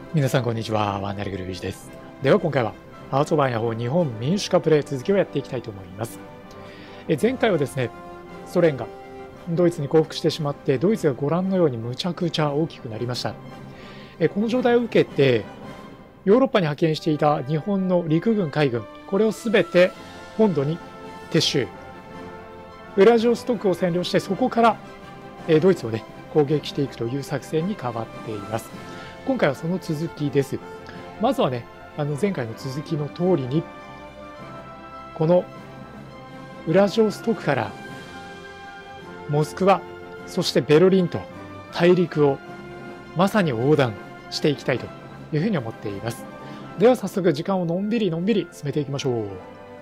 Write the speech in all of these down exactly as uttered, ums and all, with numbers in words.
皆さんこんにちは、ワンダリグルージです。では今回はハーツオーバーヤホー日本民主化プレイ続きをやっていきたいと思います。え前回はですね、ソ連がドイツに降伏してしまって、ドイツがご覧のようにむちゃくちゃ大きくなりました。えこの状態を受けて、ヨーロッパに派遣していた日本の陸軍海軍、これをすべて本土に撤収。ウラジオストクを占領して、そこからえドイツをね、攻撃していくという作戦に変わっています。今回はその続きです。まずはね、あの前回の続きの通りに、このウラジオストクからモスクワ、そしてベルリンと大陸をまさに横断していきたいというふうに思っています。では早速時間をのんびりのんびり進めていきましょう。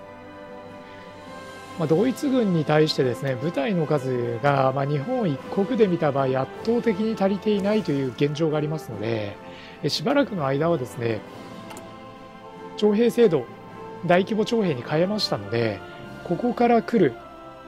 まあ、ドイツ軍に対してですね、部隊の数が、まあ、日本一国で見た場合圧倒的に足りていないという現状がありますので、しばらくの間はですね、徴兵制度、大規模徴兵に変えましたので、ここから来る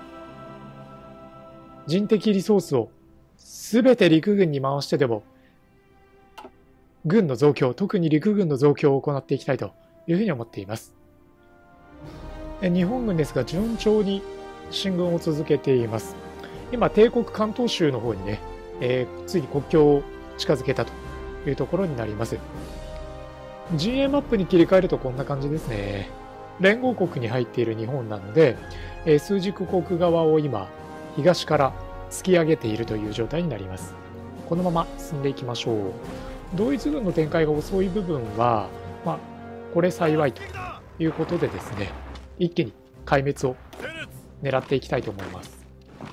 人的リソースを全て陸軍に回してでも、軍の増強、特に陸軍の増強を行っていきたいというふうに思っています。日本軍ですが順調に進軍を続けています。今、帝国関東州の方にね、えー、ついに国境を近づけたというところになります。陣営マップに切り替えるとこんな感じですね。連合国に入っている日本なので、えー、枢軸国側を今、東から突き上げているという状態になります。このまま進んでいきましょう。ドイツ軍の展開が遅い部分は、まあ、これ幸いということでですね、一気に壊滅を狙っていきたいと思います。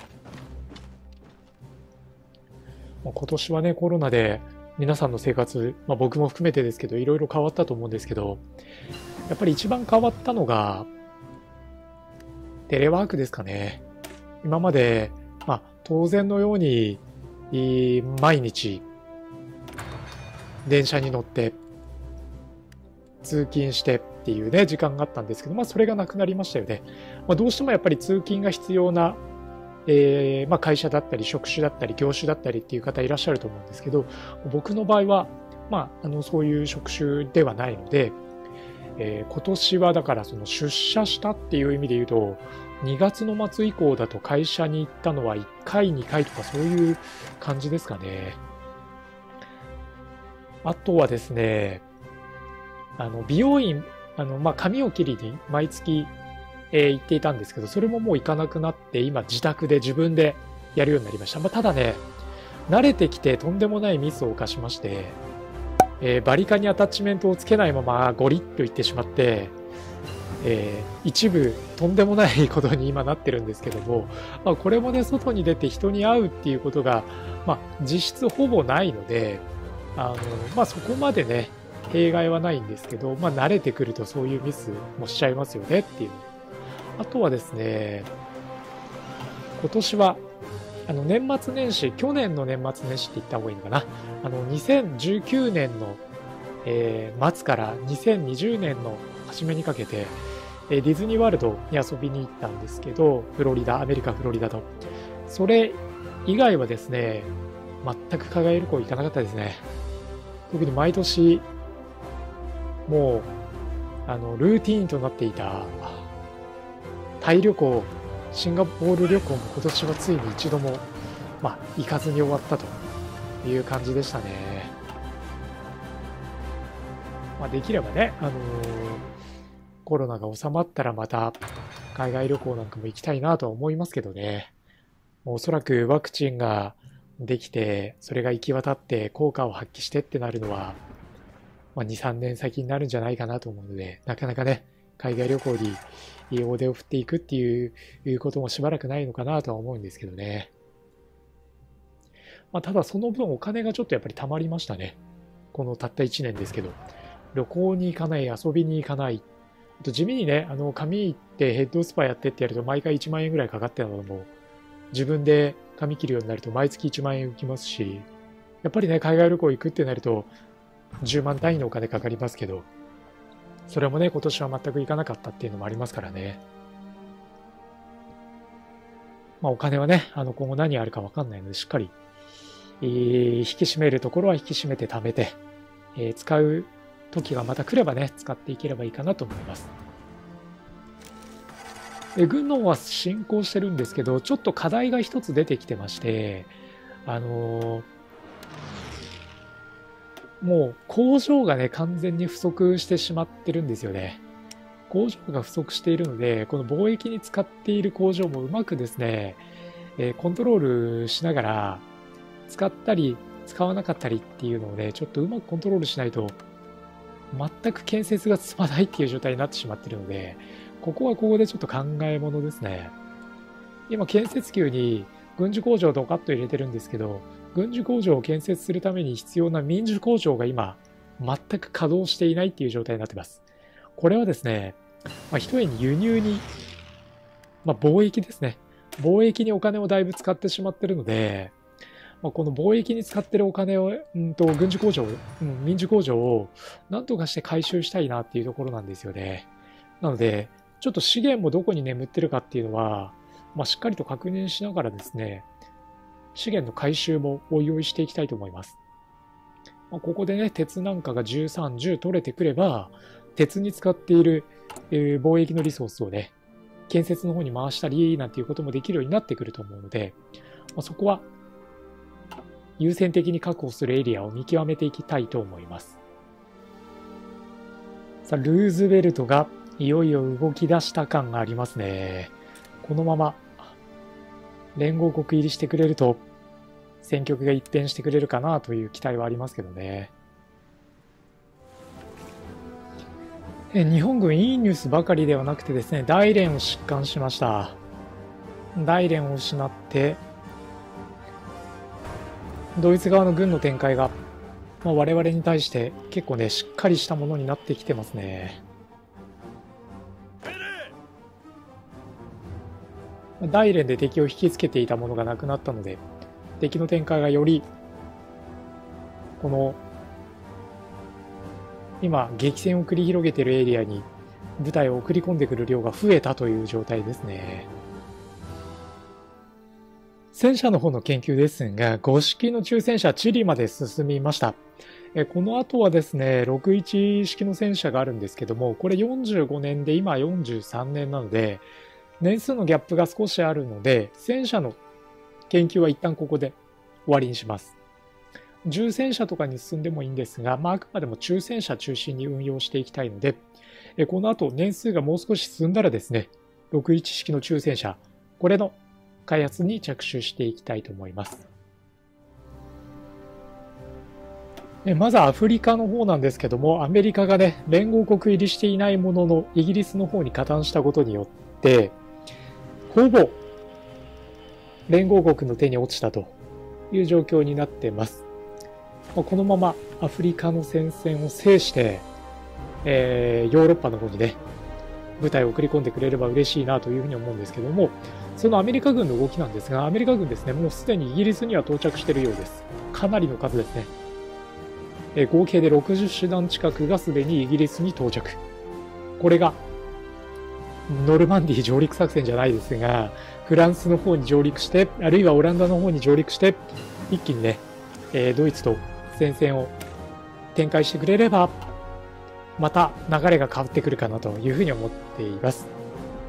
今年はね、コロナで皆さんの生活、まあ、僕も含めてですけど、いろいろ変わったと思うんですけど、やっぱり一番変わったのが、テレワークですかね。今まで、まあ、当然のように、毎日、電車に乗って、通勤してっていうね、時間があったんですけど、まあ、それがなくなりましたよね。まあ、どうしてもやっぱり通勤が必要な、えーまあ、会社だったり、職種だったり、業種だったりっていう方いらっしゃると思うんですけど、僕の場合は、まあ、あのそういう職種ではないので、えー、今年はだからその出社したっていう意味で言うと、にがつの末以降だと会社に行ったのはいっかい、にかいとかそういう感じですかね。あとはですね、あの美容院、あのまあ、髪を切りに毎月、えー、行っていたんですけど、それももう行かなくなって、今自宅で自分でやるようになりました。まあ、ただね、慣れてきてとんでもないミスを犯しまして、えー、バリカンにアタッチメントをつけないままゴリッといってしまって、えー、一部とんでもないことに今なってるんですけども、まあ、これもね、外に出て人に会うっていうことが、まあ、実質ほぼないので、あのまあ、そこまでね、弊害はないんですけど、まあ、慣れてくるとそういうミスもしちゃいますよねっていう。あとはですね、今年はあの年末年始、去年の年末年始って言った方がいいのかな、あのにせんじゅうきゅうねんの、えー、末からにせんにじゅうねんの初めにかけて、えー、ディズニーワールドに遊びに行ったんですけど、フロリダ、アメリカ・フロリダと。それ以外はですね、全く海外旅行行かなかったですね。特に毎年、もうあのルーティーンとなっていたタイ旅行、シンガポール旅行も今年はついに一度も、まあ、行かずに終わったという感じでしたね。まあ、できればね、あのー、コロナが収まったらまた海外旅行なんかも行きたいなとは思いますけどね。おそらくワクチンができて、それが行き渡って効果を発揮してってなるのは、まあ、に、さんねん先になるんじゃないかなと思うので、なかなかね、海外旅行に大手を振っていくっていうこともしばらくないのかなとは思うんですけどね。まあ、ただその分お金がちょっとやっぱり溜まりましたね。このたったいちねんですけど。旅行に行かない、遊びに行かない。あと地味にね、あの、髪行ってヘッドスパやってってやると毎回いちまんえんぐらいかかってたのも、自分で髪切るようになると毎月いちまんえん浮きますし、やっぱりね、海外旅行行くってなると、じゅうまん単位のお金かかりますけど、それもね、今年は全く行かなかったっていうのもありますからね。まあ、お金はね、あの今後何あるか分かんないので、しっかり、えー、引き締めるところは引き締めて貯めて、 えー、使う時がまた来ればね、使っていければいいかなと思います。え軍の方は進行してるんですけど、ちょっと課題が一つ出てきてまして、あのー、もう工場がね、完全に不足してしまってるんですよね。工場が不足しているので、この貿易に使っている工場もうまくですね、えー、コントロールしながら、使ったり使わなかったりっていうのをね、ちょっとうまくコントロールしないと、全く建設が進まないっていう状態になってしまっているので、ここはここでちょっと考えものですね。今、建設給に軍需工場をドカッと入れてるんですけど、軍需工場を建設するために必要な民需工場が今、全く稼働していないっていう状態になっています。これはですね、まあ、ひとえに輸入に、まあ、貿易ですね。貿易にお金をだいぶ使ってしまっているので、まあ、この貿易に使っているお金を、うんと、軍需工場、うん、民需工場を何とかして回収したいなっていうところなんですよね。なので、ちょっと資源もどこに眠ってるかっていうのは、まあ、しっかりと確認しながらですね、資源の回収もおいおいしていきたいと思います。まあ、ここでね、鉄なんかがじゅうさん、じゅう取れてくれば、鉄に使っている、えー、貿易のリソースをね、建設の方に回したりなんていうこともできるようになってくると思うので、まあ、そこは優先的に確保するエリアを見極めていきたいと思います。さあ、ルーズベルトがいよいよ動き出した感がありますね。このまま連合国入りしてくれると戦局が一変してくれるかなという期待はありますけどね。日本軍いいニュースばかりではなくてですね、大連を失還しました。大連を失ってドイツ側の軍の展開が、まあ、我々に対して結構ねしっかりしたものになってきてますね。大連で敵を引きつけていたものがなくなったので、敵の展開がよりこの今激戦を繰り広げているエリアに部隊を送り込んでくる量が増えたという状態ですね。戦車の方の研究ですが、ご式の中戦車チリまで進みました。この後はですね、ろくじゅういち式の戦車があるんですけども、これよんじゅうごねんで今よんじゅうさんねんなので、年数のギャップが少しあるので、戦車の研究は一旦ここで終わりにします。重戦車とかに進んでもいいんですが、まあ、あくまでも中戦車中心に運用していきたいので、この後年数がもう少し進んだらですね、ろくじゅういち式の中戦車、これの開発に着手していきたいと思います。まずアフリカの方なんですけども、アメリカがね、連合国入りしていないものの、イギリスの方に加担したことによって、ほぼ連合国の手に落ちたという状況になっています。このままアフリカの戦線を制して、えー、ヨーロッパの方にね、部隊を送り込んでくれれば嬉しいなというふうに思うんですけども、そのアメリカ軍の動きなんですが、アメリカ軍ですね、もうすでにイギリスには到着しているようです。かなりの数ですね。えー、合計でろくじゅう師団近くがすでにイギリスに到着。これがノルマンディー上陸作戦じゃないですが、フランスの方に上陸して、あるいはオランダの方に上陸して、一気にね、えー、ドイツと戦線を展開してくれれば、また流れが変わってくるかなというふうに思っています。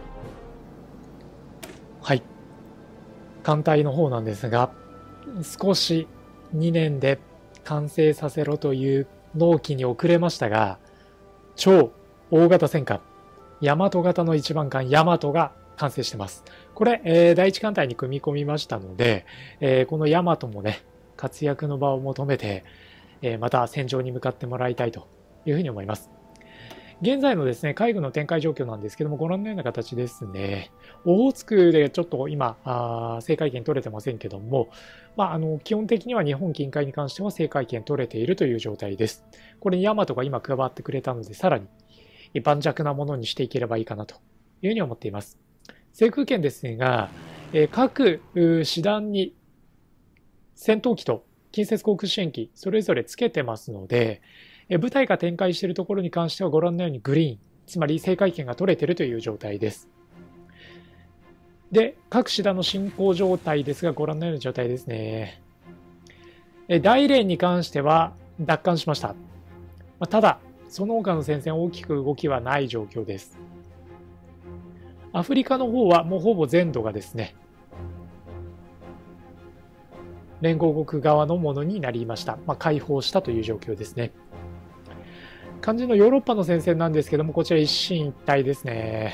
はい。艦隊の方なんですが、少しにねんで完成させろという納期に遅れましたが、超大型戦艦、大和型の一番艦大和が完成してます。これ、えー、第一艦隊に組み込みましたので、えー、この大和もね、活躍の場を求めて、えー、また戦場に向かってもらいたいというふうに思います。現在のですね、海軍の展開状況なんですけども、ご覧のような形ですね。オホーツクでちょっと今、あ制海権取れてませんけども、まあ、あの、基本的には日本近海に関しては制海権取れているという状態です。これに大和が今加わってくれたので、さらに盤石なものにしていければいいかなというふうに思っています。制空権ですが、え各師団に戦闘機と近接航空支援機それぞれつけてますので、部隊が展開しているところに関してはご覧のようにグリーン、つまり制海権が取れているという状態です。で、各師団の進行状態ですが、ご覧のような状態ですね。大連に関しては奪還しました。 まあ、ただ、その他の戦線大きく動きはない状況です。アフリカの方はもうほぼ全土がですね、連合国側のものになりました。まあ、解放したという状況ですね。肝心のヨーロッパの戦線なんですけども、こちら一進一退ですね。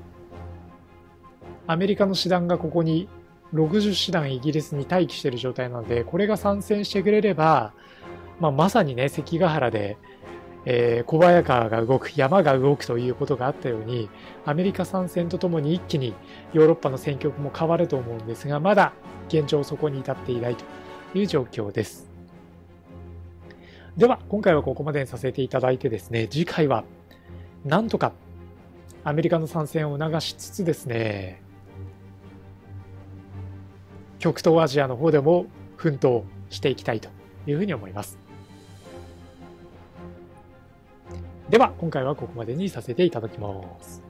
アメリカの師団がここにろくじゅう師団イギリスに待機している状態なので、これが参戦してくれれば、まあ、まさにね、関ヶ原で、えー、小早川が動く、山が動くということがあったように、アメリカ参戦とともに一気にヨーロッパの戦局も変わると思うんですが、まだ現状そこに至っていないという状況です。では、今回はここまでにさせていただいてですね、次回はなんとかアメリカの参戦を促しつつですね、極東アジアの方でも奮闘していきたいというふうに思います。では、今回はここまでにさせていただきます。